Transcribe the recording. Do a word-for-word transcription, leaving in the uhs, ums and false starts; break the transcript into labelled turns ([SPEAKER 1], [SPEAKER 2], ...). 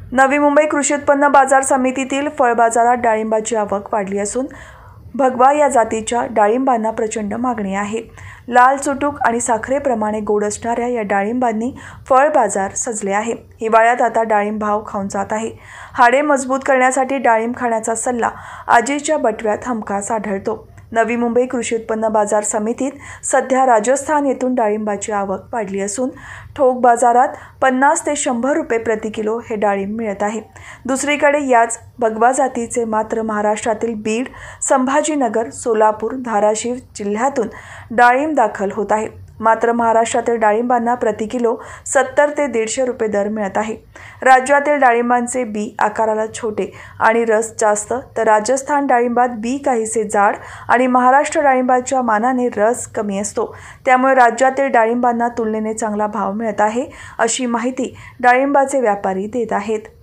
[SPEAKER 1] नवी मुंबई कृषी उत्पन्न बाजार समितीतील फळ बाजारात डाळिंबाची आवक वाढली असून भगवा या जातीच्या डाळिंबांना प्रचंड मागणी आहे। लाल चुटूक आणि साखरेप्रमाणे गोड असणाऱ्या या डाळिंबांनी फळ बाजार सजले आहे। हिवाळ्यात आता डाळिंब भाव खाऊन जात आहे। हाडे मजबूत करण्यासाठी डाळिंब खाण्याचा सल्ला आजीच्या बटव्यात हमखास आढळतो। नवी मुंबई कृषी उत्पन्न बाजार समितीत सध्या राजस्थान येथून डाळिंबाची आवक वाढली असून ठोक बाजारात पन्नास ते शंभर रुपये प्रति किलो हे डाळिंब मिळत आहे। दुसरीकडे याच भगवा जातीचे मात्र महाराष्ट्रातील बीड, संभाजीनगर, सोलापूर, धाराशिव जिल्ह्यातून डाळिंब दाखल होत आहे। मात्र महाराष्ट्रातील डाळिंबांना प्रति किलो सत्तर ते दीडशे रुपये दर मिळत आहे। राज्यातील डाळिंबांचे बी आकाराला छोटे आणि रस जास्त, तर राजस्थान डाळिंबात बी काहीसे जाड आणि महाराष्ट्र डाळिंबाच्या मानाने रस कमी असतो। त्यामुळे राज्यातील डाळिंबांना तुलनेने चांगला भाव मिळत आहे, अशी माहिती डाळिंबाचे व्यापारी देत आहेत।